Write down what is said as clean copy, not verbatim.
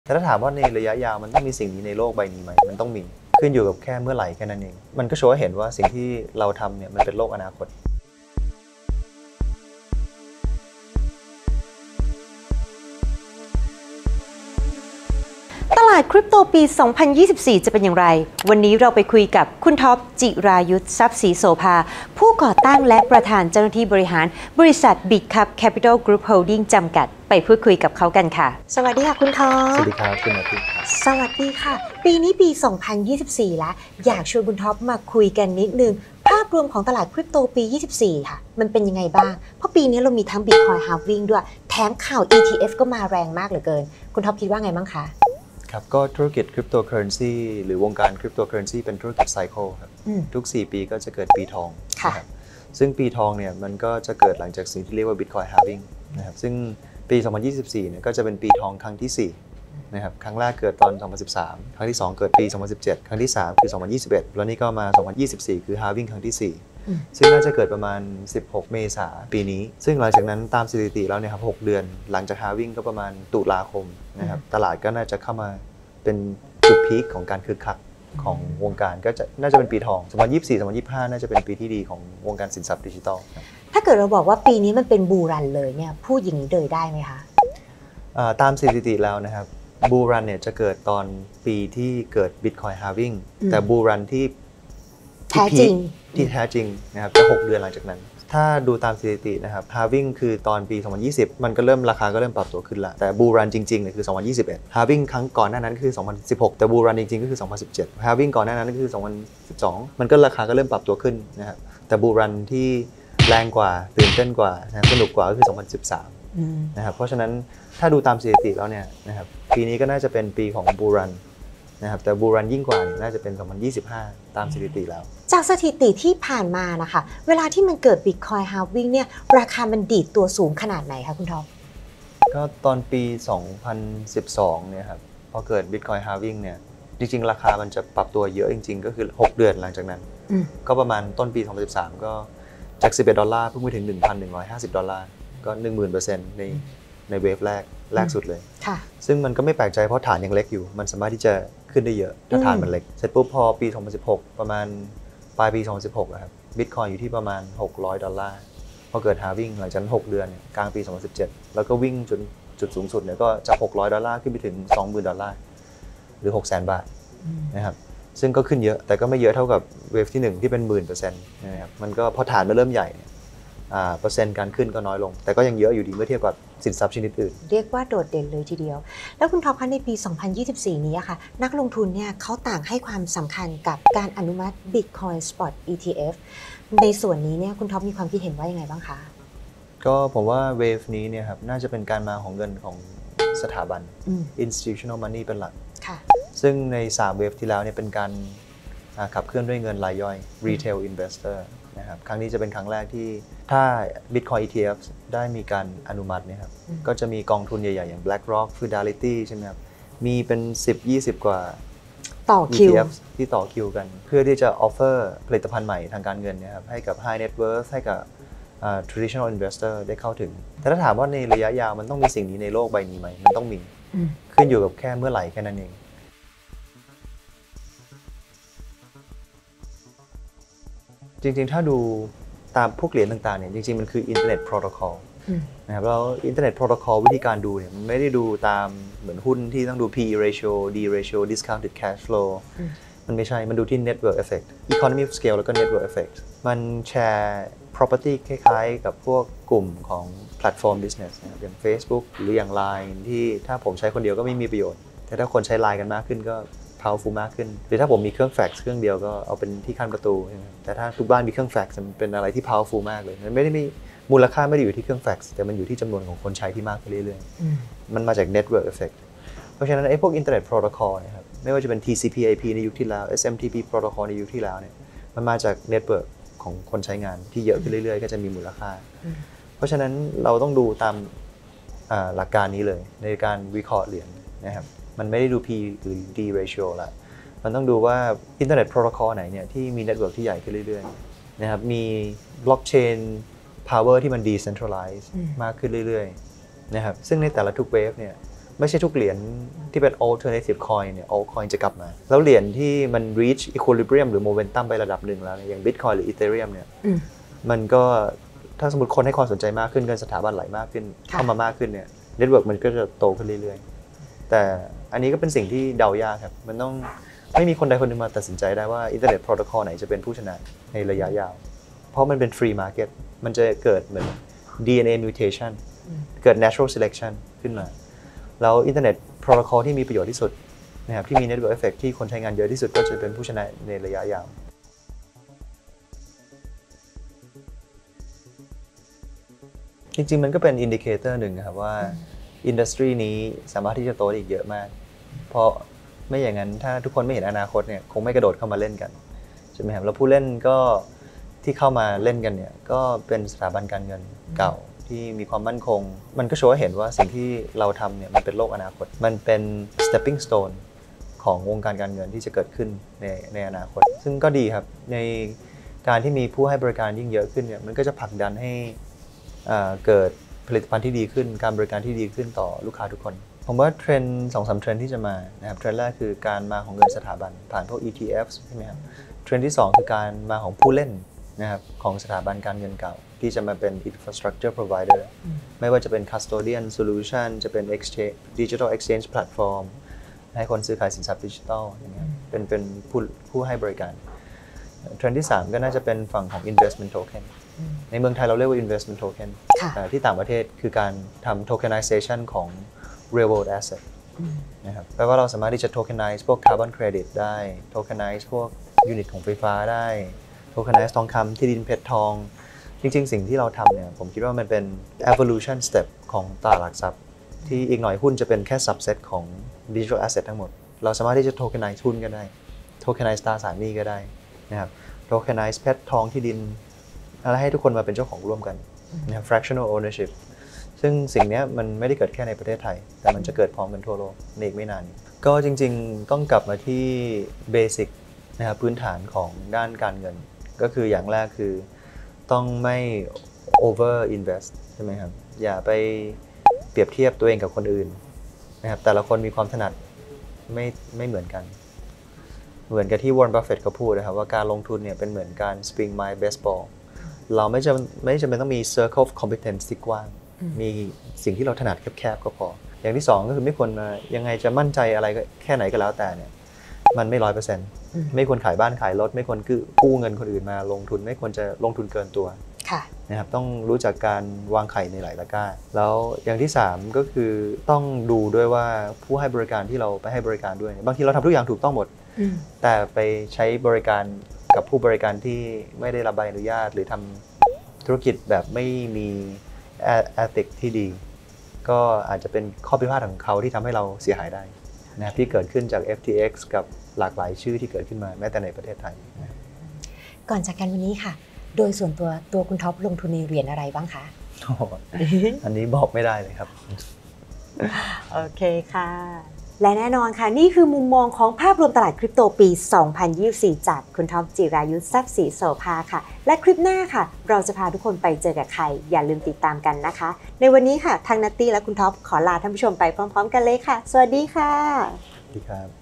แต่ถ้าถามว่าในระยะยาวมันต้องมีสิ่งนี้ในโลกใบนี้ไหมมันต้องมีขึ้นอยู่กับแค่เมื่อไหร่แค่นั้นเองมันก็โชว์ให้เห็นว่าสิ่งที่เราทำเนี่ยมันเป็นโลกอนาคตตลาดคริปโตปี 2024 จะเป็นอย่างไรวันนี้เราไปคุยกับคุณท็อปจิรายุทธทรัพย์ศรีโสภาผู้ก่อตั้งและประธานเจ้าหน้าที่บริหารบริษัท BigCup Capital Group Holding จำกัดไปพูดคุยกับเขากันค่ะสวัสดีค่ะคุณท็อปสวัสดีครับคุณอาทิตย์สวัสดีค่ะปีนี้ปี 2024 แล้วอยากชวนคุณท็อปมาคุยกันนิดนึงภาพรวมของตลาดคริปโตปี 24 ค่ะมันเป็นยังไงบ้างเพราะปีนี้เรามีทั้ง Bitcoin Halving ด้วยแถมข่าว ETF ก็มาแรงมากเหลือเกินคุณท็อปคิดว่าไงบ้างคะครับก็ธุรกิจคริปโตเคอเรนซีหรือวงการคริปโตเคอเรนซีเป็นธุรกิจไซเคิลครับทุก4ปีก็จะเกิดปีทองนะครับซึ่งปีทองเนี่ยมันก็จะเกิดหลังจากสิ่งที่เรียกว่า Bitcoin Halving นะครับซึ่งปี 2024 เนี่ยก็จะเป็นปีทองครั้งที่4นะครับครั้งแรกเกิดตอน 2013 ครั้งที่2เกิดปี 2017 ครั้งที่3คือ 2021 แล้วนี่ก็มา 2024 คือ Halving ครั้งที่4ซึ่งน่าจะเกิดประมาณ16 เมษายนปีนี้ซึ่งหลังจากนั้นตามสถิติแล้วเนี่ยครับ6 เดือนหลังจาก Halving ก็ประมาณตุลาคมนะครับตลาดก็น่าจะเข้ามาเป็นจุดพีคของการคึกคักของวงการก็จะน่าจะเป็นปีทอง 2024-2025 น่าจะเป็นปีที่ดีของวงการสินทรัพย์ดิจิทัลถ้าเกิดเราบอกว่าปีนี้มันเป็นบูรันเลยเนี่ยพูดอย่างนี้เลยได้ไหมคะตามสถิติแล้วนะครับบูรันเนี่ยจะเกิดตอนปีที่เกิด Bitcoin Halving แต่บูรันที่แท้จริงนะครับจะ6 เดือนหลังจากนั้นถ้าดูตามสถิตินะครับ Halving คือตอนปี 2020 มันก็เริ่มราคาก็เริ่มปรับตัวขึ้นละแต่บูรันจริงๆเนี่ยคือ 2021 Halving ครั้งก่อนหน้านั้นคือ 2016 แต่บูรันจริงๆก็คือ 2017 Halving ก่อนหน้านั้นก็คือ 2012 มันก็ราคาก็เริ่มปรับตัวขึ้นนะครับแต่บูรันที่แรงกว่าตื่นเต้นกว่าสนุกกว่าก็คือ 2013 นะครับเพราะฉะนั้นถ้าดูตามสถิติแล้วเนี่ยนะครับปีนี้ก็น่าจะเป็นปีของบูรันนะครับแต่บูรันยิ่งกว่าน่าจะเป็น 2025 ตามสถิติแล้วจากสถิติที่ผ่านมานะคะเวลาที่มันเกิด Bitcoin Halving เนี่ยราคามันดีดตัวสูงขนาดไหนคะคุณท็อปก็ตอนปี 2012 เนี่ยครับพอเกิด Bitcoin Halving เนี่ยจริงๆราคามันจะปรับตัวเยอะจริงๆก็คือ6 เดือนหลังจากนั้นก็ประมาณต้นปี 2013 ก็จาก$11เพิ่งไปถึง $1,150 ก็ 10,000% ในเวฟแรกสุดเลยซึ่งมันก็ไม่แปลกใจเพราะฐานยังเล็กอยู่มันสามารถที่จะขึ้นได้เยอะถ้าฐานมันเล็กเสร็จปุ๊บพอปี 2016 ประมาณปลายปี 2016 นะครับ Bitcoin อยู่ที่ประมาณ$600พอเกิด Halving หลังจากนั้น6 เดือนกลางปี 2017 แล้วก็วิ่งจนจุดสูงสุดเนี่ยก็จาก$600ขึ้นไปถึง$20,000 หรือ 600,000 บาทนะครับซึ่งก็ขึ้นเยอะแต่ก็ไม่เยอะเท่ากับเวฟที่1ที่เป็น 10,000% นะครับมันก็พอฐานมันเริ่มใหญ่เปอร์เซ็นต์การขึ้นก็น้อยลงแต่ก็ยังเยอะอยู่ดีเมื่อเทียบกับสินทรัพย์ชนิดอื่นเรียกว่าโดดเด่นเลยทีเดียวแล้วคุณท็อปคะในปี 2024 นี้ค่ะนักลงทุนเนี่ยเขาต่างให้ความสำคัญกับการอนุมัติ Bitcoin Spot ETF ในส่วนนี้เนี่ยคุณท็อปมีความคิดเห็นว่ายังไงบ้างคะก็ผมว่าเวฟนี้เนี่ยครับน่าจะเป็นการมาของเงินของสถาบัน institutional money เป็นหลักซึ่งใน3เวฟที่แล้วเนี่ยเป็นการขับเคลื่อนด้วยเงินรายย่อย retail investorนะครับครั้งนี้จะเป็นครั้งแรกที่ถ้า Bitcoin ETF ได้มีการอนุมัตินะครับก็จะมีกองทุนใหญ่ๆอย่าง BlackRock Fidelity ใช่ไหมครับมีเป็น 10-20 กว่าต่อคิว ETF ที่ต่อคิวกันเพื่อที่จะ offer ผลิตภัณฑ์ใหม่ทางการเงินนะครับให้กับ high net worth ให้กับtraditional investor ได้เข้าถึงแต่ถ้าถามว่าในระยะยาวมันต้องมีสิ่งนี้ในโลกใบนี้ไหมมันต้องมีขึ้นอยู่กับแค่เมื่อไหร่แค่นั้นเองจริงๆถ้าดูตามพวกเหรียญต่างๆเนี่ยจริงๆมันคืออินเทอร์เน็ตโปรโตคอลนะครับแล้วอินเทอร์เน็ตโปรโตคอลวิธีการดูเนี่ยมันไม่ได้ดูตามเหมือนหุ้นที่ต้องดู PE ratio D ratio discounted cash flow มันไม่ใช่มันดูที่ network effect economy of scale แล้วก็ network effect มันแชร์ property คล้ายๆกับพวกกลุ่มของ platform business อย่าง Facebook หรืออย่าง Line ที่ถ้าผมใช้คนเดียวก็ไม่มีประโยชน์แต่ถ้าคนใช้ Line กันมากขึ้นก็powerful มากขึ้นหรือถ้าผมมีเครื่องแฟกซ์เครื่องเดียวก็เอาเป็นที่ขั้นประตูแต่ถ้าทุกบ้านมีเครื่องแฟกซ์มันเป็นอะไรที่ powerful มากเลยมันไม่ได้มีมูลค่าไม่ได้อยู่ที่เครื่องแฟกซ์แต่มันอยู่ที่จำนวนของคนใช้ที่มากขึ้นเรื่อยๆมันมาจาก network effect เพราะฉะนั้นไอ้พวก internet protocol นะครับไม่ว่าจะเป็น TCP/IP ในยุคที่แล้ว SMTP protocol ในยุคที่แล้วเนี่ยมันมาจาก network ของคนใช้งานที่เยอะขึ้นเรื่อยๆก็จะมีมูลค่าเพราะฉะนั้นเราต้องดูตามหลักการนี้เลยในการวิเคราะห์เหรียญนะครับมันไม่ได้ดู P หรือ D ratio ละมันต้องดูว่าอินเทอร์เน็ตโปรโตคอลไหนเนี่ยที่มีเน็ตเวิร์กที่ใหญ่ขึ้นเรื่อยๆนะครับมีบล็อกเชนพาวเวอร์ที่มัน decentralize มากขึ้นเรื่อยๆนะครับซึ่งในแต่ละทุกเวฟเนี่ยไม่ใช่ทุกเหรียญที่เป็น alternative coin เนี่ย altcoin จะกลับมาแล้วเหรียญที่มัน reach equilibrium หรือ momentum ไประดับหนึ่งแล้วอย่าง Bitcoin หรือ Ethereum เนี่ยมันก็ถ้าสมมติคนให้ความสนใจมากขึ้นเงินสถาบันไหลมากขึ้นเข้ามามากขึ้นเนี่ย network มันก็จะโตขึ้นเรื่อยๆแต่อันนี้ก็เป็นสิ่งที่เดายากครับมันต้องไม่มีคนใดคนหนึ่งมาตัดสินใจได้ว่า Internet Protocol ไหนจะเป็นผู้ชนะในระยะยาวเพราะมันเป็น free market มันจะเกิดเหมือน DNA mutation เกิด natural selection ขึ้นมาแล้ว Internet Protocol ที่มีประโยชน์ที่สุดนะครับที่มี network effect ที่คนใช้งานเยอะที่สุดก็จะเป็นผู้ชนะในระยะยาวจริงๆมันก็เป็นอินดิเคเตอร์หนึ่งนะครับว่าอินดัสทรีนี้สามารถที่จะโตได้อีกเยอะมากเพราะไม่อย่างนั้นถ้าทุกคนไม่เห็นอนาคตเนี่ยคงไม่กระโดดเข้ามาเล่นกันใช่ไหมครับแล้วผู้เล่นก็ที่เข้ามาเล่นกันเนี่ยก็เป็นสถาบันการเงินเก่าที่มีความมั่นคงมันก็โชว์ให้เห็นว่าสิ่งที่เราทำเนี่ยมันเป็นโลกอนาคตมันเป็น stepping stone ของวงการการเงินที่จะเกิดขึ้นในอนาคตซึ่งก็ดีครับในการที่มีผู้ให้บริการยิ่งเยอะขึ้นเนี่ยมันก็จะผลักดันให้เกิดผลิตภัณฑ์ที่ดีขึ้นการบริการที่ดีขึ้นต่อลูกค้าทุกคนผมว่าเทรนด์ 2-3 เทรนด์ที่จะมานะครับเทรนด์แรกคือการมาของเงินสถาบันผ่านพวก ETFs ใช่ไหมครับเทรนด์ที่2คือการมาของผู้เล่นนะครับของสถาบันการเงินเก่าที่จะมาเป็น infrastructure provider ไม่ว่าจะเป็น custodian solution จะเป็น exchange digital exchange platform ให้คนซื้อขายสินทรัพย์ดิจิทัลอย่างเงี้ยเป็นผู้ให้บริการเทรนด์ที่3ก็น่าจะเป็นฝั่งของ investment tokenในเมืองไทยเราเรียกว่า investment token แต่ที่ต่างประเทศคือการทำ tokenization ของ real world asset นะครับแปลว่าเราสามารถที่จะ tokenize พวก carbon credit ได้ tokenize พวก unit ของไฟฟ้าได้ tokenize ทองคำที่ดินเพชรทองจริงๆสิ่งที่เราทำเนี่ยผมคิดว่ามันเป็น evolution step ของตลาดหลักทรัพย์ที่อีกหน่อยหุ้นจะเป็นแค่ subset ของ digital asset ทั้งหมดเราสามารถที่จะ tokenize หุ้นก็ได้ tokenize ตราสารหนี้ก็ได้นะครับ tokenize เพชรทองที่ดินอะไรให้ทุกคนมาเป็นเจ้าของร่วมกันนะครับ fractional ownership ซึ่งสิ่งนี้มันไม่ได้เกิดแค่ในประเทศไทยแต่มันจะเกิดพร้อมกันทั่วโลกในอีกไม่นานนี้ก็จริงๆต้องกลับมาที่เบสิกนะครับพื้นฐานของด้านการเงินก็คืออย่างแรกคือต้องไม่ over invest ใช่ไหมครับอย่าไปเปรียบเทียบตัวเองกับคนอื่นนะครับแต่ละคนมีความถนัดไม่เหมือนกันเหมือนกับที่วอร์เรน บัฟเฟตต์เขาพูดนะครับว่าการลงทุนเนี่ยเป็นเหมือนการ swing my baseball เราไม่จำเป็นต้องมี circle of competence ที่กว้างมีสิ่งที่เราถนัดแคบๆก็พออย่างที่2ก็คือไม่ควรมายังไงจะมั่นใจอะไรแค่ไหนก็แล้วแต่เนี่ยมันไม่ 100% ไม่ควรขายบ้านขายรถไม่ควรกู้เงินคนอื่นมาลงทุนไม่ควรจะลงทุนเกินตัวนะครับต้องรู้จักการวางไข่ในหลายตะกร้าแล้วอย่างที่3ก็คือต้องดูด้วยว่าผู้ให้บริการที่เราไปให้บริการด้วยบางทีเราทำทุกอย่างถูกต้องหมดแต่ไปใช้บริการกับผู้บริการที่ไม่ได้รับใบอนุญาตหรือทำธุรกิจแบบไม่มีethic ที่ดีก็อาจจะเป็นข้อพิพาทของเขาที่ทำให้เราเสียหายได้นะครับที่เกิดขึ้นจาก FTX กับหลากหลายชื่อที่เกิดขึ้นมาแม้แต่ในประเทศไทยก่อนจากกันวันนี้ค่ะโดยส่วนตัวคุณท็อปลงทุนในเหรียญอะไรบ้างคะอันนี้บอกไม่ได้เลยครับโอเคค่ะและแน่นอนค่ะนี่คือมุมมองของภาพรวมตลาดคริปโตปี 2024 จากคุณท็อปจิรายุทธทรัพย์ศรีโสภาค่ะและคลิปหน้าค่ะเราจะพาทุกคนไปเจอกับใครอย่าลืมติดตามกันนะคะในวันนี้ค่ะทางนัตตี้และคุณท็อปขอลาท่านผู้ชมไปพร้อมๆกันเลยค่ะสวัสดีค่ะสวัสดีครับ